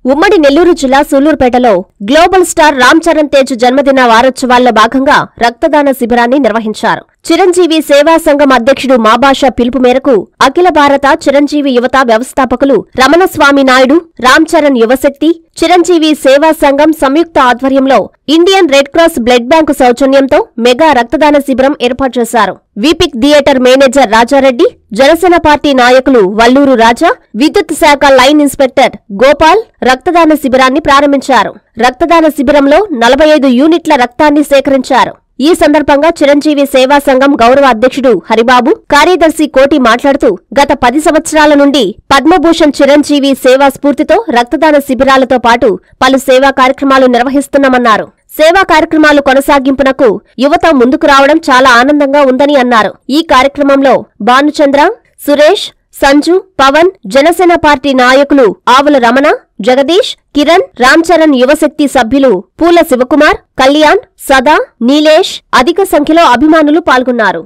ఉమ్మడి నెల్లూరు జిల్లా సూళ్లూరుపేటలో గ్లోబల్ స్టార్ రామ్ చరణ్ తేజ్ జన్మదిన వారోత్సవాల్లో భాగంగా రక్తదాన శిబిరాన్ని నిర్వహించారు. చిరంజీవి సేవా సంఘం అధ్యక్షుడు మాబాషా పిలుపు మేరకు అఖిల భారత చిరంజీవి యువత వ్యవస్థాపకులు రమణస్వామి నాయుడు, రామ్ చరణ్ యువశక్తి, చిరంజీవి సేవా సంఘం సంయుక్త ఆధ్వర్యంలో Indian red cross blood bank సౌజన్యంతో మెగా రక్తదాన శిబిరం ఏర్పాటు చేశారు. వీపిక్ theatre manager Rajareddy, Janasena party నాయకులు వల్లూరు రాజా, విద్యుత్ శాఖ లైన్ ఇన్స్పెక్టర్ గోపాల్ రక్తదాన శిబిరాన్ని ప్రారంభించారు. రక్తదాన శిబిరంలో 45 యూనిట్ల రక్తాన్ని సేకరించారు. ఈ సందర్భంగా చిరంజీవి సేవా సంఘం గౌరవ అధ్యక్షుడు హరిబాబు, కార్యదర్శి కోటి మాట్లాడుతూ గత 10 సంవత్సరాల నుండి పద్మభూషణ్ చిరంజీవి సేవా స్ఫూర్తితో రక్తదాన శిబిరాలతో పాటు పలు సేవా కార్యక్రమాలు నిర్వహిస్తున్నామన్నారు. సేవా కార్యక్రమాలు కొనసాగింపునకు యువత ముందుకు రావడం చాలా ఆనందంగా ఉందని అన్నారు. ఈ కార్యక్రమంలో భానుచంద్ర, సురేష్, సంజు, పవన్, జనసేన పార్టీ నాయకులు ఆవుల రమణ, జగదీష్, కిరణ్, రామ్ చరణ్ యువశక్తి సభ్యులు పూల శివకుమార్, కళ్యాణ్, సదా, నీలేష్ అధిక సంఖ్యలో అభిమానులు పాల్గొన్నారు.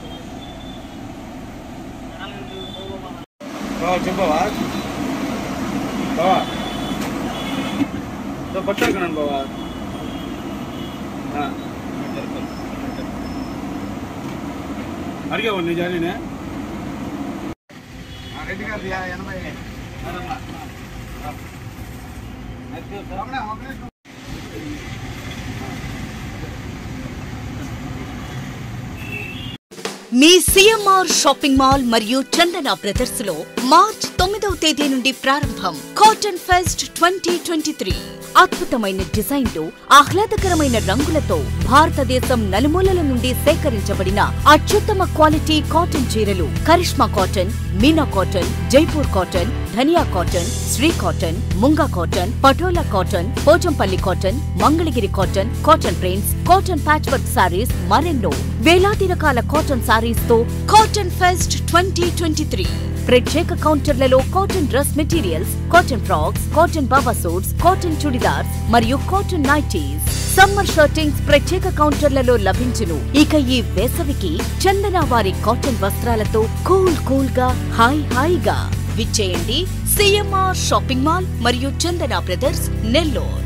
మీ సిఎంఆర్ షాపింగ్ మాల్ మరియు చందన బ్రదర్స్ లో మార్చ్ 9వ తేదీ నుండి ప్రారంభం కాటన్ ఫెస్ట్ 2023. అద్భుతమైన డిజైన్లు, ఆహ్లాదకరమైన రంగులతో భారతదేశం నలుమూలల నుండి సేకరించబడిన అత్యుత్తమ క్వాలిటీ కాటన్ చీరలు Karishma cotton, Meena cotton, Jaipur cotton, Dhaniya cotton, Shri cotton, Munga cotton, Patola cotton, Pochampally cotton, Mangalagiri cotton, cotton prints, cotton patchwork saris, మరెన్నో వేలాది రకాల కాటన్ సారీస్ తో కాటన్ ఫెస్ట్ 2023. ప్రత్యేక కౌంటర్లలో cotton dress materials, cotton frocks, cotton baba suits, cotton churidars మరియు కాటన్ నైటీస్, సమ్మర్ షర్టింగ్స్ ప్రత్యేక కౌంటర్లలో లభించును. ఇక ఈ వేసవికి చందన వారి కాటన్ వస్త్రాలతో కూల్ గా హాయిగా విచ్చేయండి. సిఎంఆర్ షాపింగ్ మాల్ మరియు చందన బ్రదర్స్, నెల్లూరు.